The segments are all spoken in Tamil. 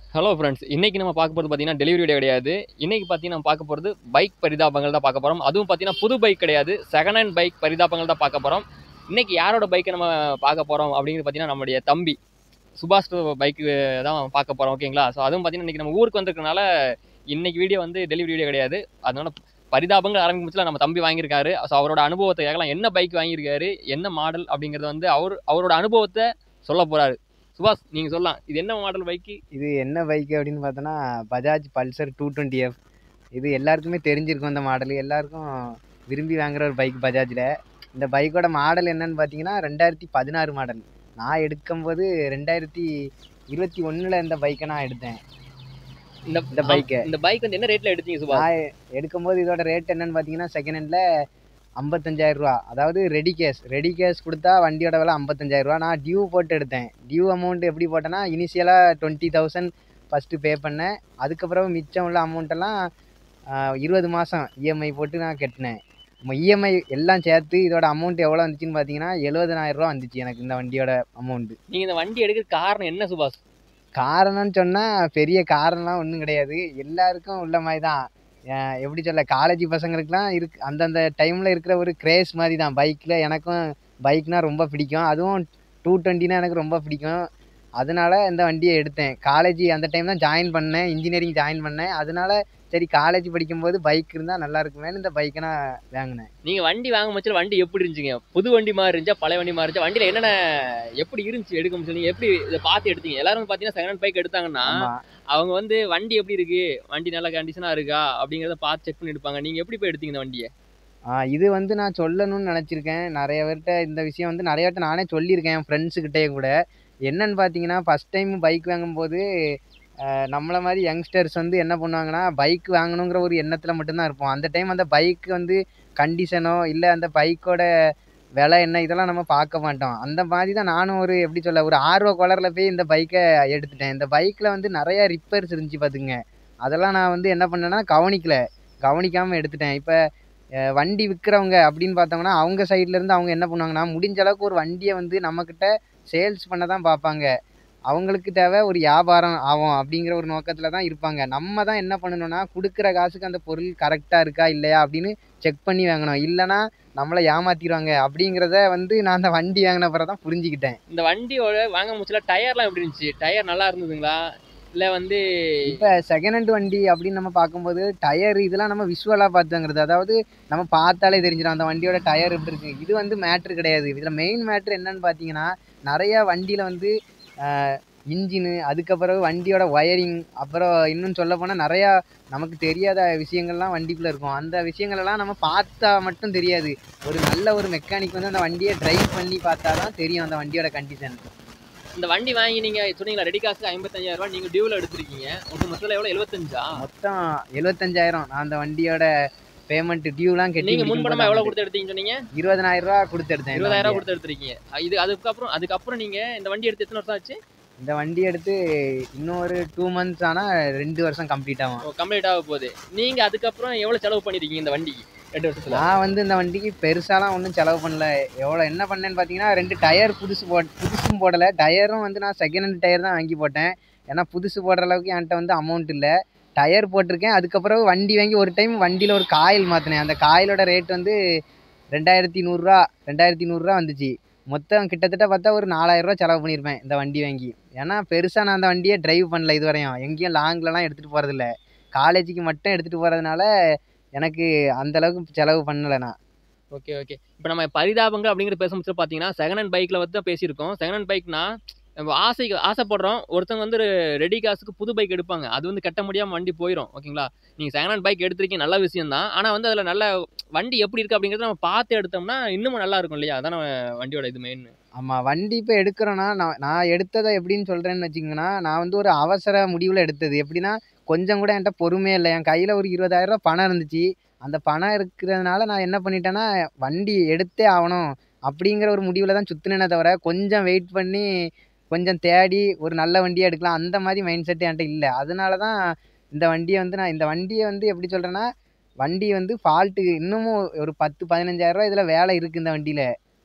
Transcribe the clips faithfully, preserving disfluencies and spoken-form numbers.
ஹலோ ஃப்ரெண்ட்ஸ், இன்னைக்கு நம்ம பார்க்க போகிறது பார்த்தீங்கன்னா டெலிவரி வீடியோ கிடையாது. இன்னைக்கு பார்த்தீங்கன்னா நம்ம பார்க்க போகிறது பைக் பரிதாபங்கள் தான் பார்க்க போகிறோம். அதுவும் பார்த்தீங்கன்னா புது பைக் கிடையாது, செகண்ட் ஹேண்ட் பைக் பரிதாபங்கள் தான் பார்க்க போகிறோம். இன்னைக்கு யாரோட பைக்கை நம்ம பார்க்க போகிறோம் அப்படிங்கிறது பார்த்தீங்கன்னா நம்மளுடைய தம்பி சுபாஷ் பைக்கு தான் பார்க்க போகிறோம். ஓகேங்களா? ஸோ அதுவும் பார்த்தீங்கன்னா இன்னைக்கு நம்ம ஊருக்கு வந்திருக்கனால இன்னைக்கு வீடியோ வந்து டெலிவரி வீடியோ கிடையாது. அதனால பரிதாபங்கள் ஆரம்பிச்சுல நம்ம தம்பி வாங்கியிருக்காரு. ஸோ அவரோட அனுபவத்தை கேட்கலாம். என்ன பைக் வாங்கியிருக்காரு, என்ன மாடல் அப்படிங்கிறது வந்து அவர் அவரோட அனுபவத்தை சொல்ல போறாரு. சுபாஷ், நீங்க சொல்லலாம், இது என்ன மாடல் பைக்கு? இது என்ன பைக்கு அப்படின்னு பார்த்தோன்னா Bajaj Pulsar two twenty F. இது எல்லாருக்குமே தெரிஞ்சிருக்கும். இந்த மாடல் எல்லாருக்கும் விரும்பி வாங்குற ஒரு பைக் பஜாஜில். இந்த பைக்கோட மாடல் என்னன்னு பார்த்தீங்கன்னா ரெண்டாயிரத்தி பதினாறு மாடல். நான் எடுக்கும்போது ரெண்டாயிரத்தி இருபத்தி ஒன்றில் இந்த பைக்கை நான் எடுத்தேன். இந்த இந்த பைக்கை இந்த பைக் வந்து என்ன ரேட்ல எடுத்தீங்க சுபாஷ்? நான் எடுக்கும்போது இதோட ரேட் என்னன்னு பார்த்தீங்கன்னா செகண்ட் ஹேண்டில் ஐம்பத்தஞ்சாயிரம் ரூபா. அதாவது ரெடி கேஷ் ரெடி கேஷ் கொடுத்தா வண்டியோட விலை ஐம்பத்தஞ்சாயிரம் ரூபா. நான் டியூ போட்டு எடுத்தேன். டியூ அமௌண்ட் எப்படி போட்டேன்னா இனிஷியலாக டுவெண்ட்டி தௌசண்ட் ஃபஸ்ட்டு பே பண்ணேன். அதுக்கப்புறம் மிச்சம் உள்ள அமௌண்ட்டெல்லாம் இருபது மாதம் இஎம்ஐ போட்டு நான் கட்டினேன். இஎம்ஐ எல்லாம் சேர்த்து இதோட அமௌண்ட் எவ்வளோ வந்துச்சுன்னு பார்த்தீங்கன்னா எழுபதனாயிரம் ரூபா வந்துச்சு எனக்கு இந்த வண்டியோட அமௌண்ட்டு. நீங்கள் இந்த வண்டி எடுக்கிற காரணம் என்ன சுபாஷ்? காரணம்னு சொன்னால் பெரிய காரணம்லாம் ஒன்றும் கிடையாது. எல்லாருக்கும் உள்ள மாதிரி தான். எப்படி சொல்ல, காலேஜ் பசங்களுக்குலாம் இருக்கு அந்தந்த டைமில் இருக்கிற ஒரு கிரேஸ் மாதிரி தான் பைக்கில். எனக்கும் பைக்னால் ரொம்ப பிடிக்கும். அதுவும் டூ டுவெண்ட்டினா எனக்கு ரொம்ப பிடிக்கும். அதனால இந்த வண்டியை எடுத்தேன். காலேஜ் அந்த டைம் தான் ஜாயின் பண்ணேன், இன்ஜினியரிங் ஜாயின் பண்ணேன். அதனால சரி காலேஜ் படிக்கும்போது பைக் இருந்தால் நல்லா இருக்குமேனு இந்த பைக்கை நான் வாங்கினேன். நீங்கள் வண்டி வாங்க முச்சில் வண்டி எப்படி இருந்துச்சுங்க? புது வண்டி மாதிரி இருந்துச்சா, பழைய வண்டி மாதிரி இருந்துச்சா? வண்டியில் என்னென்ன எப்படி இருந்துச்சு எடுக்க முடிச்சு? நீங்கள் எப்படி இதை பார்த்து எடுத்தீங்க? எல்லாரும் பார்த்தீங்கன்னா செகண்ட் ஹேண்ட் பைக் எடுத்தாங்கன்னா அவங்க வந்து வண்டி எப்படி இருக்கு, வண்டி நல்ல கண்டிஷனாக இருக்கா அப்படிங்கிறத பார்த்து செக் பண்ணி எடுப்பாங்க. நீங்கள் எப்படி போய் எடுத்தீங்க இந்த வண்டியை? இது வந்து நான் சொல்லணும்னு நினச்சிருக்கேன். நிறைய பேர்கிட்ட இந்த விஷயம் வந்து நிறைய பேர்ட்ட நானே சொல்லியிருக்கேன், என் ஃப்ரெண்ட்ஸுக்கிட்டே கூட. என்னன்னு பார்த்தீங்கன்னா ஃபஸ்ட் டைம் பைக் வாங்கும்போது நம்மளை மாதிரி யங்ஸ்டர்ஸ் வந்து என்ன பண்ணுவாங்கன்னா பைக் வாங்கணுங்கிற ஒரு எண்ணத்தில் மட்டும்தான் இருப்போம். அந்த டைம் அந்த பைக் வந்து கண்டிஷனோ இல்லை அந்த பைக்கோட விலை என்ன இதெல்லாம் நம்ம பார்க்க மாட்டோம். அந்த மாதிரி தான் நானும் ஒரு எப்படி சொல்ல ஒரு ஆர்வ கோளரில் போய் இந்த பைக்கை எடுத்துட்டேன். இந்த பைக்கில் வந்து நிறையா ரிப்பேர்ஸ் இருந்துச்சு பார்த்துங்க. அதெல்லாம் நான் வந்து என்ன பண்ணேன்னா கவனிக்கல கவனிக்காமல் எடுத்துட்டேன். இப்போ வண்டி விற்கிறவங்க அப்படின்னு பார்த்தோம்னா அவங்க சைட்லேருந்து அவங்க என்ன பண்ணுவாங்கன்னா முடிஞ்ச அளவுக்கு ஒரு வண்டியை வந்து நம்மக்கிட்ட சேல்ஸ் பண்ண தான் பார்ப்பாங்க. அவங்களுக்கு தேவை ஒரு வியாபாரம் ஆகும் அப்படிங்கிற ஒரு நோக்கத்தில் தான் இருப்பாங்க. நம்ம தான் என்ன பண்ணணும்னா கொடுக்குற காசுக்கு அந்த பொருள் கரெக்டாக இருக்கா இல்லையா அப்படின்னு செக் பண்ணி வாங்கணும். இல்லைனா நம்மளை ஏமாத்திடுவாங்க அப்படிங்கிறத வந்து நான் அந்த வண்டி வாங்கின பிறகு தான் புரிஞ்சுக்கிட்டேன். இந்த வண்டியோட வாங்க முச்சில டயர்லாம் எப்படி இருந்துச்சு? டயர் நல்லா இருந்ததுங்களா இல்லை வந்து? இப்போ செகண்ட் ஹேண்ட் வண்டி அப்படின்னு நம்ம பார்க்கும்போது டயர் இதெல்லாம் நம்ம விஷுவலாக பார்த்துங்கிறது, அதாவது நம்ம பார்த்தாலே தெரிஞ்சிடும் அந்த வண்டியோட டயர் எப்படி இருக்குது. இது வந்து மேட்ரு கிடையாது. இதில் மெயின் மேட்ரு என்னன்னு பார்த்தீங்கன்னா நிறையா வண்டியில் வந்து இன்ஜினு, அதுக்கப்புறம் வண்டியோட ஒயரிங், அப்புறம் இன்னும் சொல்ல போனால் நிறையா நமக்கு தெரியாத விஷயங்கள்லாம் வண்டிக்குள்ளே இருக்கும். அந்த விஷயங்களெல்லாம் நம்ம பார்த்தா மட்டும் தெரியாது. ஒரு நல்ல ஒரு மெக்கானிக் வந்து அந்த வண்டியை ட்ரைவ் பண்ணி பார்த்தா தான் தெரியும் அந்த வண்டியோட கண்டிஷன். இந்த வண்டி வாங்கி நீங்கள் சொன்னீங்களா ரெடி காசுக்கு ஐம்பத்தஞ்சாயிரம் ரூபா நீங்கள் டியூவில் எடுத்துருக்கீங்க. மொத்தம் மொத்தத்தில் எவ்வளோ? எழுபத்தஞ்சா? மொத்தம் எழுபத்தஞ்சாயிரம் நான் அந்த வண்டியோட பேமெண்ட் டியூலாம் கட்டி. நீங்கள் முன்பணமாக எவ்வளோ கொடுத்து எடுத்தீங்கன்னு சொன்னீங்க? இருபதனாயிரம் ரூபா கொடுத்து எடுத்தேன். இருபதாயிரம் ரூபா கொடுத்து எடுத்துருக்கீங்க. இது அதுக்கப்புறம் அதுக்கப்புறம் நீங்கள் இந்த வண்டி எடுத்து எத்தனை வருஷம் ஆச்சு? இந்த வண்டி எடுத்து இன்னும் ஒரு டூ மந்த்ஸ் ஆனால் ரெண்டு வருஷம் கம்ப்ளீட் ஆகும். கம்ப்ளீட் ஆக போகுது. நீங்கள் அதுக்கப்புறம் எவ்வளோ செலவு பண்ணியிருக்கீங்க இந்த வண்டிக்கு ரெண்டு வருஷத்தில்? நான் வந்து இந்த வண்டிக்கு பெருசாலாம் ஒன்றும் செலவு பண்ணல. எவ்வளோ என்ன பண்ணேன்னு பார்த்தீங்கன்னா ரெண்டு டயர் புதுசு போட் புதுசும் போடலை. டயரும் வந்து நான் செகண்ட் ஹேண்ட் டயர் தான் வாங்கி போட்டேன். ஏன்னா புதுசு போடுற அளவுக்கு என்கிட்ட வந்து அமௌண்ட் இல்லை. டயர் போட்டிருக்கேன். அதுக்கப்புறம் வண்டி வாங்கி ஒரு டைம் வண்டியில் ஒரு காயில் மாற்றினேன். அந்த காயிலோட ரேட் வந்து ரெண்டாயிரத்தி நூறுரூவா ரெண்டாயிரத்தி நூறுரூவா வந்துச்சு. மொத்தம் கிட்டத்தட்ட பார்த்தா ஒரு நாலாயிரரூவா செலவு பண்ணியிருப்பேன் இந்த வண்டி வாங்கி. ஏன்னா பெருசாக நான் அந்த வண்டியை ட்ரைவ் பண்ணல இது வரையும். எங்கேயும் லாங்லலாம் எடுத்துகிட்டு போகிறதில்ல. காலேஜுக்கு மட்டும் எடுத்துகிட்டு போகிறதுனால எனக்கு அந்தளவுக்கு செலவு பண்ணலை நான். ஓகே ஓகே இப்போ நம்ம பரிதாபங்கள் அப்படிங்கிற பேசும்போது பார்த்தீங்கன்னா செகண்ட் ஹேண்ட் பைக்கில் வந்து தான் பேசியிருக்கோம். செகண்ட் ஹேண்ட் பைக்னா நம்ம ஆசைக்கு ஆசைப்படுறோம். ஒருத்தவங்க வந்து ரெடி காசுக்கு புது பைக் எடுப்பாங்க. அது வந்து கட்ட முடியாமல் வண்டி போயிடும். ஓகேங்களா? நீங்கள் செகண்ட் ஹேண்ட் பைக் எடுத்துருக்கீங்க, நல்ல விஷயம் தான். ஆனால் வந்து அதில் நல்ல வண்டி எப்படி இருக்குது அப்படிங்கிறத நம்ம பார்த்து எடுத்தோம்னா இன்னமும் நல்லா இருக்கும் இல்லையா? அதான் வண்டியோட இது மெயின். ஆமாம், வண்டி இப்போ எடுக்கிறோன்னா நான் நான் எடுத்ததை எப்படின்னு சொல்கிறேன்னு வச்சிங்கன்னா நான் வந்து ஒரு அவசர முடிவில் எடுத்தது. எப்படின்னா கொஞ்சம் கூட என்கிட்ட பொறுமையே இல்லை. என் கையில் ஒரு இருபதாயிரம் ரூபா பணம் இருந்துச்சு. அந்த பணம் இருக்கிறதுனால நான் என்ன பண்ணிட்டேன்னா வண்டி எடுத்தே ஆகணும் அப்படிங்கிற ஒரு முடிவில் தான் சுற்றினேனே தவிர கொஞ்சம் வெயிட் பண்ணி கொஞ்சம் தேடி ஒரு நல்ல வண்டியாக எடுக்கலாம் அந்த மாதிரி மைண்ட் செட் என்கிட்ட இல்லை. அதனால தான் இந்த வண்டியை வந்து நான் இந்த வண்டியை வந்து எப்படி சொல்கிறேன்னா வண்டி வந்து ஃபால்ட்டு இன்னமும் ஒரு பத்து பதினஞ்சாயிரம் ரூபா இதில் வேலை இருக்குது இந்த வண்டியில்.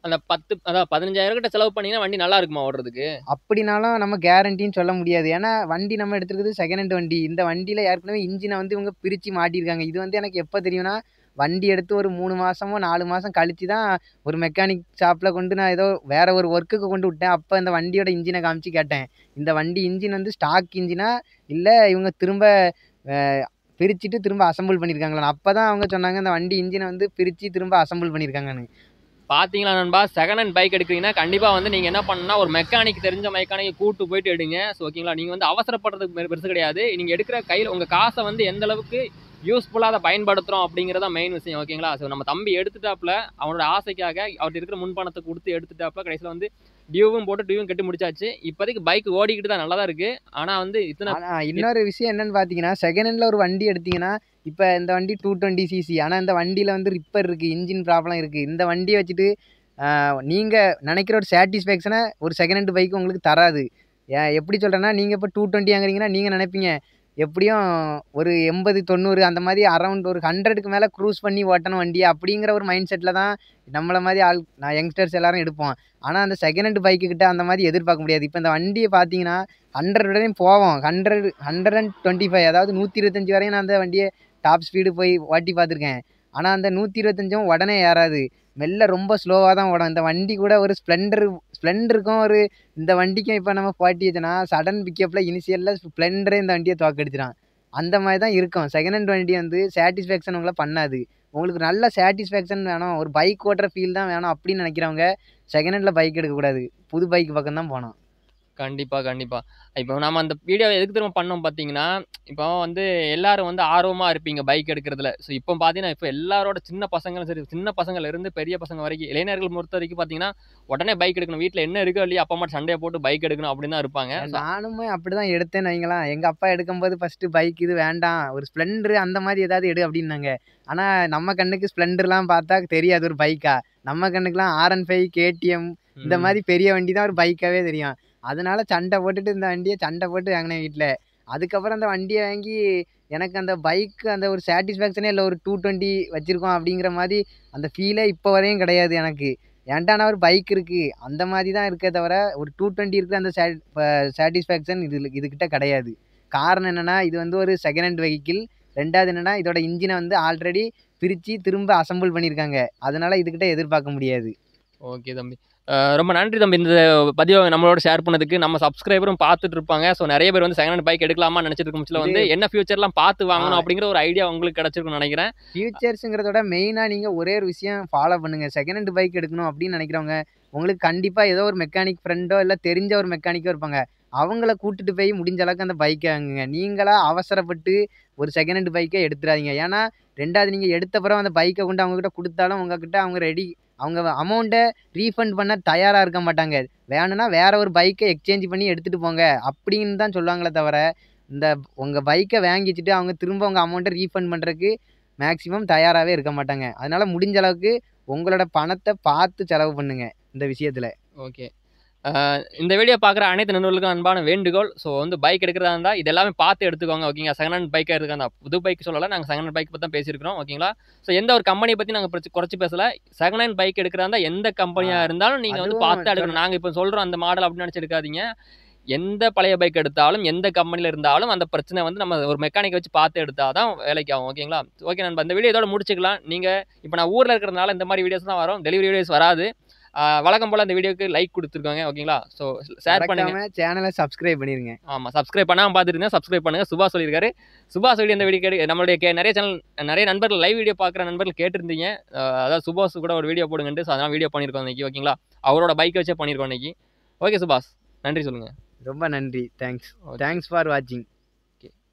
அந்த பத்து அதான் பதினஞ்சாயிரம் கிட்ட செலவு பண்ணீங்கன்னா வண்டி நல்லா இருக்குமா ஓடுறதுக்கு? அப்படினாலும் நம்ம கேரண்டின்னு சொல்ல முடியாது. ஏன்னா வண்டி நம்ம எடுத்துருக்கிறது செகண்ட் ஹேண்ட் வண்டி. இந்த வண்டியில ஏற்கனவே இன்ஜின வந்து இவங்க பிரிச்சு மாட்டியிருக்காங்க. இது வந்து எனக்கு எப்ப தெரியும்னா, வண்டி எடுத்து ஒரு மூணு மாசமோ, நாலு மாசம் கழிச்சு தான் ஒரு மெக்கானிக் ஷாப்ல கொண்டு நான் ஏதோ வேற ஒரு ஒர்க்குக்கு கொண்டு விட்டேன். அப்ப இந்த வண்டியோட இன்ஜின காமிச்சு கேட்டேன். இந்த வண்டி இன்ஜின் வந்து ஸ்டாக் இன்ஜினா? இல்ல இவங்க திரும்ப அ பிரிச்சுட்டு திரும்ப அசெம்பிள் பண்ணியிருக்காங்களான்னு. அப்பதான் அவங்க சொன்னாங்க, இந்த வண்டி இன்ஜின வந்து பிரிச்சு திரும்ப அசெம்பிள் பண்ணியிருக்காங்கன்னு. பார்த்தீங்களா நண்பா, செகண்ட் ஹேண்ட் பைக் எடுக்கிறீங்கன்னா, கண்டிப்பா வந்து நீங்க என்ன பண்ணணும்னா, ஒரு மெக்கானிக் தெரிஞ்ச மெக்கானிக்க கூட்டு போயிட்டு எடுங்க. ஸோ ஓகேங்களா? நீங்க வந்து அவசரப்படுறதுக்கு பெ பெருசு கிடையாது. நீங்க எடுக்கிற கையில உங்க காச வந்து எந்த அளவுக்கு யூஸ்ஃபுல்லா அத பயன்படுத்துறோம் அப்படிங்கிறது தான் மெயின் விஷயம். ஓகேங்களா? ஸோ நம்ம தம்பி எடுத்துட்டாப்ல, அவனோட ஆசைக்காக அவர்ட்ட இருக்கிற முன்பணத்த குடுத்து எடுத்துட்டாப்ல. கடைசில வந்து டியூவும் போட்டு டியூவும் கட்டி முடிச்சாச்சு. இப்போதைக்கு பைக் ஓடிக்கிட்டு தான் நல்லா தான் இருக்கு. ஆனா வந்து இத்தன ஆனா இன்னொரு விஷயம் என்னன்னு பார்த்தீங்கன்னா, செகண்ட் ஹேண்ட்ல ஒரு வண்டி எடுத்தீங்கன்னா, இப்ப இந்த வண்டி டூ டுவெண்ட்டி சிசி. ஆனா இந்த வண்டியில வந்து ரிப்பேர் இருக்கு. இன்ஜின் ப்ராப்ளம் இருக்கு. இந்த வண்டிய வச்சுட்டு அ நீங்க நெனைக்கிற ஒரு சாட்டிஸ்ஃபேக்ஷன ஒரு செகண்ட் ஹேண்ட் பைக் உங்களுக்கு தராது. ஏன் எப்படி சொல்றேன்னா, நீங்க இப்ப டூ டுவெண்ட்டி வாங்குறீங்கன்னா, நீங்க நெனைப்பீங்க, எப்படியும் ஒரு எண்பது, தொண்ணூறு அந்த மாரி அரவுண்ட் ஒரு நூறுக்கு மேல க்ரூஸ் பண்ணி ஓட்டணும் வண்டிய அப்படிங்கிற ஒரு மைண்ட் செட்ல தான் நம்மள மாரி ஆள் நான் யங்ஸ்டர்ஸ் எல்லாரும் எடுப்போம். ஆனா அந்த செகண்ட் ஹேண்ட் பைக்கு கிட்ட அந்த மாரி எதிர்பார்க்க முடியாது. இப்ப இந்த வண்டிய பார்த்தீங்கன்னா, நூறு வரையும் போவோம். நூறு நூறு இருபத்தி ஐந்து அதாவது நூத்தி இருபத்தி ஐந்து வரையும் நான் அந்த வண்டிய டாப் ஸ்பீடு போய் ஓட்டி பார்த்துருக்கேன். ஆனா அந்த நூத்தி இருபத்தி ஐந்தும் உடனே ஏறாது. மெல்ல ரொம்ப ஸ்லோவா தான் ஓடும். இந்த வண்டி கூட ஒரு ஸ்ப்ளெண்டர் ஸ்ப்ளெண்டருக்கும் ஒரு இந்த வண்டிக்கும் இப்ப நம்ம போட்டி வச்சோன்னா, சடன் பிக்கப்ல இனிஷியல்ல ஸ்ப்ளெண்டரே இந்த வண்டிய தோற்கடிச்சிரும். அந்த மாரி தான் இருக்கும். செகண்ட் ஹேண்ட் வண்டி வந்து சாட்டிஸ்ஃபேக்ஷன் உங்கள பண்ணாது. உங்களுக்கு நல்ல சாட்டிஸ்ஃபேக்ஷன் வேணும். ஒரு பைக் ஓட்டுற ஃபீல் தான் வேணும் அப்படின்னு நெனைக்கிறவங்க, செகண்ட் ஹேண்ட்ல பைக் எடுக்கக்கூடாது. புது பைக் பக்கம் தான் போணும். கண்டிப்பா, கண்டிப்பா. இப்போ நாம அந்த வீடியோவ எதுக்கு தெரியுமா பண்ணோம் பார்த்தீங்கன்னா, இப்போ வந்து எல்லாரும் வந்து ஆர்வமா இருப்பீங்க பைக் எடுக்கிறதுல. ஸோ இப்போ பார்த்தீங்கன்னா, இப்போ எல்லாரோட சின்ன பசங்களும் சரி, சின்ன பசங்கள்லேருந்து பெரிய பசங்க வரைக்கும், இளைஞர்கள் பொறுத்தவரைக்கும் பார்த்தீங்கன்னா, உடனே பைக் எடுக்கணும். வீட்ல என்ன இருக்கோ இல்லையோ, அப்பா அம்மாட்ட சண்டைய போட்டு பைக் எடுக்கணும் அப்படின்னு தான் இருப்பாங்க. ஸோ நானுமே அப்படிதான் எடுத்தேன்னு வைங்களேன். எங்க அப்பா எடுக்கும்போது ஃபர்ஸ்ட்டு பைக் இது வேண்டாம். ஒரு ஸ்ப்ளெண்டர் அந்த மாரி ஏதாவது எடு அப்படின்னாங்க. ஆனா நம்ம கண்ணுக்கு ஸ்ப்ளெண்டர்லாம் பார்த்தா தெரியாது ஒரு பைக்கா. நம்ம கண்ணுக்குலாம் ஆர் ஒன் ஃபைவ், கேடிஎம் இந்த ம். மாரி பெரிய வண்டி தான் ஒரு பைக்காவே தெரியும். அதனால சண்ட போட்டுட்டு இந்த வண்டிய சண்ட போட்டு வாங்கினேன் வீட்ல. அதுக்கப்புறம் அந்த வண்டிய வாங்கி எனக்கு அந்த பைக் அந்த ஒரு சாட்டிஸ்ஃபேக்ஷனே இல்ல. ஒரு டூ டுவெண்ட்டி வச்சிருக்கோம் அப்படிங்கிற மாரி அந்த ஃபீலே இப்போ வரையும் கிடையாது எனக்கு. என்ட்ட ஒரு பைக் இருக்கு. அந்த மாரி தான் இருக்கே தவிர, ஒரு டூ டுவெண்ட்டி இருக்கிற அந்த சாட் ப சாட்டிஸ்ஃபேக்ஷன் இதுல இதுகிட்ட கிடையாது. காரணம் என்னன்னா, இது வந்து ஒரு செகண்ட் ஹேண்ட் வெஹிக்கிள். ரெண்டாவது என்னன்னா, இதோட இன்ஜின வந்து ஆல்ரெடி பிரிச்சு திரும்ப அசெம்பிள் பண்ணியிருக்காங்க. அதனால இதுகிட்ட எதிர்பார்க்க முடியாது. ஓகே தம்பி. அ ரொம்ப நன்றி தம்பி. இந்த பதிவ நம்மளோட ஷேர் பண்ணதுக்கு. நம்ம சப்ஸ்கிரைபரும் பார்த்துட்டு இருப்பாங்க. ஸோ நெறைய பேர் வந்து செகண்ட் ஹேண்ட் பைக் எடுக்கலாமான்னு நெனச்சிட்டு இருக்கும் பட்சத்தில இது வந்து என்ன ஃபியூச்சர்லாம் பார்த்து ஆ வாங்கணும் அப்படிங்கிற ஒரு ஐடியா உங்களுக்கு கிடைச்சிருக்கும்னு நெனைக்கிறேன். ஃபியூச்சர்ஸ்ங்கிறத விட மெயினா நீங்க ஒரே ஒரு விஷயம் ஃபாலோ பண்ணுங்க. செகண்ட் ஹேண்ட் பைக் எடுக்கணும் அப்படின்னு நினைக்கிறவங்க, உங்களுக்கு கண்டிப்பா ஏதோ ஒரு மெக்கானிக் ஃப்ரெண்டோ, இல்ல தெரிஞ்ச ஒரு மெக்கானிக்கோ இருப்பாங்க. அவங்கள கூட்டிட்டு போய் முடிஞ்ச அளவுக்கு அந்த பைக்க வாங்குங்க. நீங்களா அவசரப்பட்டு ஒரு செகண்ட் ஹேண்ட் பைக்க எடுத்துறாதீங்க. ஏன்னா, ரெண்டாவது நீங்க எடுத்த பிறகு அந்த பைக்க கொண்டு அவங்ககிட்ட குடுத்தாலும், உங்ககிட்ட அவங்க ரெடி அவங்க அமௌண்ட்ட ரீஃபண்ட் பண்ண தயாரா இருக்க மாட்டாங்க. வேணும்னா வேற ஒரு பைக்க எக்ஸ்சேஞ்ச் பண்ணி எடுத்துட்டு போங்க. அப்படின்னு தான் சொல்லுவாங்களே தவிர, இந்த உங்க பைக்க வாங்கி வச்சுட்டு அவங்க திரும்ப உங்க அமௌண்ட்ட ரீஃபண்ட் பண்றதுக்கு மேக்ஸிமம் தயாராவே இருக்க மாட்டாங்க. அதனால முடிஞ்ச அளவுக்கு உங்களோட பணத்த பார்த்து செலவு பண்ணுங்க, இந்த விஷயத்துல. ஓகே. அ இந்த வீடியோ பார்க்குற அனைத்து நண்பர்களுக்கும் அன்பான வேண்டுகோள். ஸோ வந்து பைக் எடுக்கிறதா இருந்தா, இது எல்லாமே பார்த்து எடுத்துக்கோங்க. ஓகேங்களா? செகண்ட் ஹேண்ட் பைக்கா இருக்கா புது பைக் சொல்லல. நாங்க செகண்ட் ஹேண்ட் பைக் பத்தி தான் பேசியிருக்கிறோம். ஓகேங்களா? ஸோ எந்த ஒரு கம்பெனிய பத்தி நாங்க பிரச் குறைச்சு பேசல. செகண்ட் ஹேண்ட் பைக் எடுக்கிறதா இருந்தா, எந்த ஆ கம்பெனியா இருந்தாலும் நீங்க வந்து பார்த்து அதுவும் தான் எடுக்கணும். சொன்ன நாங்க இப்ப சொல்றோம் அந்த மாடல் அப்படின்னு நினைச்சு எடுக்காதீங்க. எந்த பழைய பைக் எடுத்தாலும், எந்த கம்பெனில இருந்தாலும் அந்த பிரச்சனை வந்து நம்ம ஒரு மெக்கானிக்க வச்சு பார்த்து எடுத்தா தான் வேலைக்கு ஆகும். ஓகேங்களா? ஓகே நண்பா. இந்த வீடியோ இதோட முடிச்சுக்கலாம். நீங்க இப்ப நான் ஊர்ல இருக்கிறதுனால இந்த மாரி வீடியோஸ் தான் வரும். டெலிவரி வீடியோஸ் வராது. அ வழக்கம் போல இந்த வீடியோக்கு லைக் குடுத்துருக்கோங்க. ஓகேங்களா? ஸோ ஷேர் பண்ணுங்க. மறக்காம சேனல சப்ஸ்கிரைப் பண்ணிருங்க. ஆமா. சப்ஸ்கிரைப் பண்ணாம பார்த்துட்டு இருந்தா சப்ஸ்கிரைப் பண்ணுங்க. சுபா சொல்லியிருக்காரு. சுபா சொல்லி இந்த வீடியோ கேட்டு நம்மளுடைய கே நெறைய சேனல் நெறைய நண்பர்கள் லைவ் வீடியோ பார்க்குற நண்பர்கள் கேட்டிருந்தீங்க. அ அதாவது சுபாஸ் கூட ஒரு வீடியோ போடுங்கன்ட்டு. ஸோ அதனால வீடியோ பண்ணியிருக்கோம் இன்னைக்கு. ஓகேங்களா? அவரோட பைக்க வச்சே பண்ணியிருக்கோம் இன்னைக்கு. ஓகே சுபாஸ். நன்றி சொல்லுங்க. ரொம்ப நன்றி. தேங்க்ஸ். ஓகே. தேங்க்ஸ் ஃபார் வாட்சிங். ஓகே.